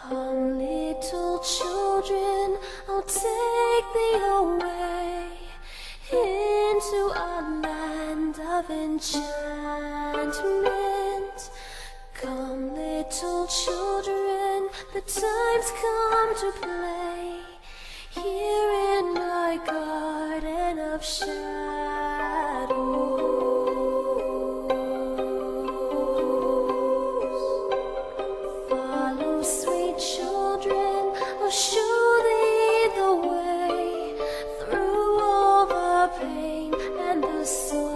Come, little children, I'll take thee away into a land of enchantment. Come, little children, the time's come to play here in my garden of shadows. Follow, sweet children, I'll show thee the way through all the pain and the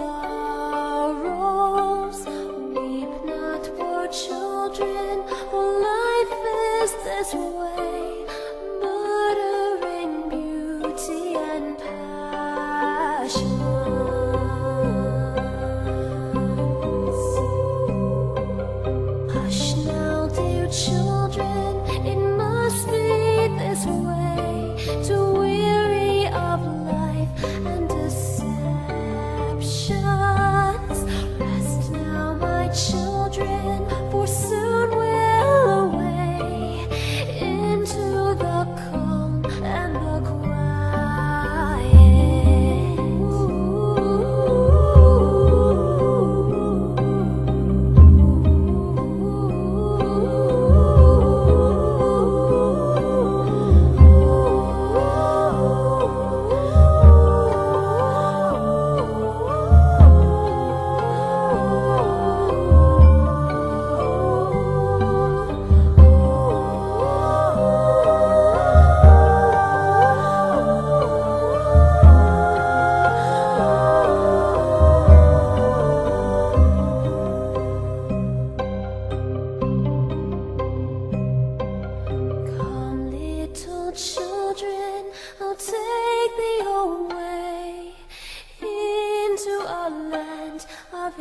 sorrows. Weep not, poor children, for life is this way, murdering beauty and passion. Hush now, dear children, it must be this way, to weary of life and deceptions. Rest now, my children, for soon we'll away into the calm and the quiet. Children, I'll take thee away into a land of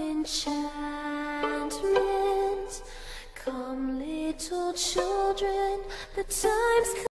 enchantment. Come, little children, the time's come.